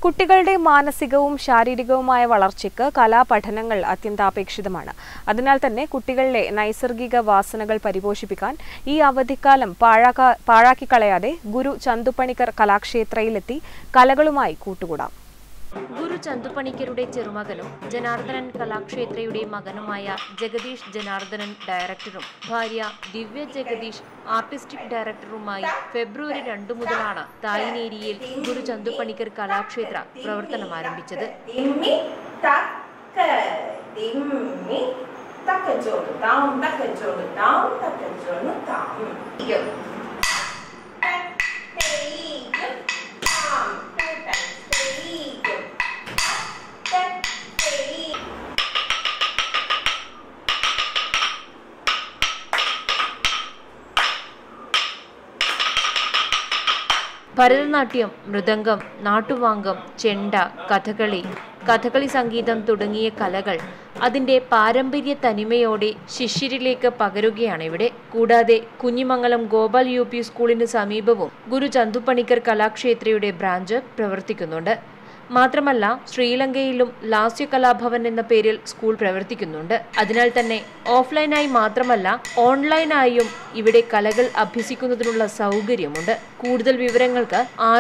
കുട്ടികളുടെ മാനസികവും ശാരീരികവുമായ വളർച്ചയ്ക്ക് കലാപഠനങ്ങൾ അത്യന്താപേക്ഷിതമാണ്. അതിനാൽ തന്നെ കുട്ടികളിലെ നൈസർഗിക വാസനകൾ പരിപോഷിപ്പിക്കാൻ ഈ അവധിക്കാലം പാഴാക്കിക്കളയാതെ ഗുരു ചന്തുപണിക്കർ കലാക്ഷേത്രയിലെത്തി കലകളുമായി കൂട്ടുകൂടാം. ഗുരു ചന്തുപണിക്കരുടെ ചെറുമകനും ജനാർദ്ദനൻ കലാക്ഷേത്രയുടെ മകനുമായ ജഗദീഷ് ജനാർദ്ദനൻ ഡയറക്ടറും ഭാര്യ ദിവ്യ ജഗദീഷ് ആർട്ടിസ്റ്റിക് ഡയറക്ടറുമായി ഫെബ്രുവരി 2 മുതലാണ് തായ്നേരിയിൽ ഗുരു ചന്തുപണിക്കർ കലാക്ഷേത്ര പ്രവർത്തനം ആരംഭിച്ചത്. ഭരതനാട്യം, മൃദംഗം, നാട്ടുവാങ്കം, ചെണ്ട, കഥകളി സംഗീതം തുടങ്ങിയ കലകൾ അതിന്റെ പാരമ്പര്യ തനിമയോടെ ശിഷ്യരിലേക്ക് പകരുകയാണ് ഇവിടെ. കൂടാതെ കുഞ്ഞിമംഗലം ഗോപാൽ UP സ്കൂളിന് സമീപവും ഗുരു ചന്തുപണിക്കർ കലാക്ഷേത്രയുടെ ബ്രാഞ്ച് പ്രവർത്തിക്കുന്നുണ്ട്. മാത്രമല്ല ശ്രീലങ്കയിലും ലാസ്യ കലാഭവൻ എന്ന പേരിൽ സ്കൂൾ പ്രവർത്തിക്കുന്നുണ്ട്. അതിനാൽ തന്നെ ഓഫ്ലൈനായി മാത്രമല്ല ഓൺലൈനായും ഇവിടെ കലകൾ അഭ്യസിക്കുന്നതിനുള്ള സൗകര്യമുണ്ട്. കൂടുതൽ വിവരങ്ങൾക്ക്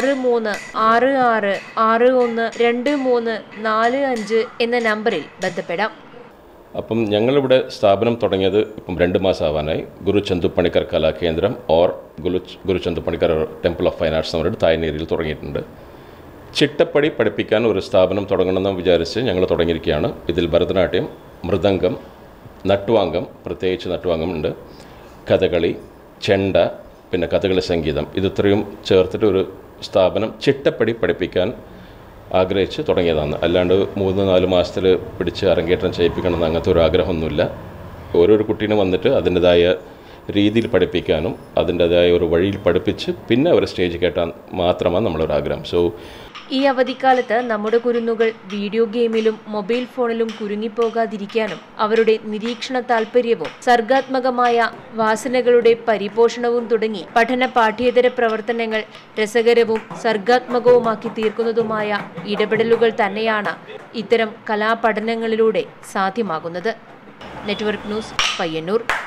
63612345 എന്ന നമ്പറിൽ ബന്ധപ്പെടാം. അപ്പം ഞങ്ങളിവിടെ സ്ഥാപനം തുടങ്ങിയത് ഇപ്പം 2 മാസം ആവാനായി. Guru Chanthupanicker Kalakendram or Guru Chanthupanicker temple of fine arts നമ്മുടെ തായ്നേരിയിൽ തുടങ്ങിയിട്ടുണ്ട്. ചിട്ടപ്പടി പഠിപ്പിക്കാൻ ഒരു സ്ഥാപനം തുടങ്ങണമെന്ന് വിചാരിച്ച് ഞങ്ങൾ തുടങ്ങിയിരിക്കുകയാണ്. ഇതിൽ ഭരതനാട്യം, മൃദംഗം, നട്ടുവാങ്കം, പ്രത്യേകിച്ച് നട്ടുവാങ്കം ഉണ്ട്, കഥകളി, ചെണ്ട, പിന്നെ കഥകളി സംഗീതം, ഇത്രയും ചേർത്തിട്ട് ഒരു സ്ഥാപനം ചിട്ടപ്പടി പഠിപ്പിക്കാൻ ആഗ്രഹിച്ച് തുടങ്ങിയതാണ്. അല്ലാണ്ട് 3-4 മാസത്തിൽ പിടിച്ച് അരങ്ങേറ്റം ചെയ്യിപ്പിക്കണമെന്ന് അങ്ങനത്തെ ഒരു ആഗ്രഹമൊന്നുമില്ല. ഓരോരോ കുട്ടീനും വന്നിട്ട് അതിൻ്റെതായ രീതിയിൽ പഠിപ്പിക്കാനും അതിൻ്റെതായ ഒരു വഴിയിൽ പഠിപ്പിച്ച് പിന്നെ അവരെ സ്റ്റേജ് കയറ്റാൻ മാത്രമാണ് നമ്മളൊരാഗ്രഹം. ഈ അവധിക്കാലത്ത് നമ്മുടെ കുരുന്നുകൾ വീഡിയോ ഗെയിമിലും മൊബൈൽ ഫോണിലും കുരുങ്ങിപ്പോകാതിരിക്കാനും അവരുടെ നിരീക്ഷണ താൽപര്യവും സർഗാത്മകമായ വാസനകളുടെ പരിപോഷണവും തുടങ്ങി പഠന പാഠ്യേതര പ്രവർത്തനങ്ങൾ രസകരവും സർഗാത്മകവുമാക്കി തീർക്കുന്നതുമായ ഇടപെടലുകൾ തന്നെയാണ് ഇത്തരം കലാപഠനങ്ങളിലൂടെ സാധ്യമാകുന്നത്. Network news, Payyanur.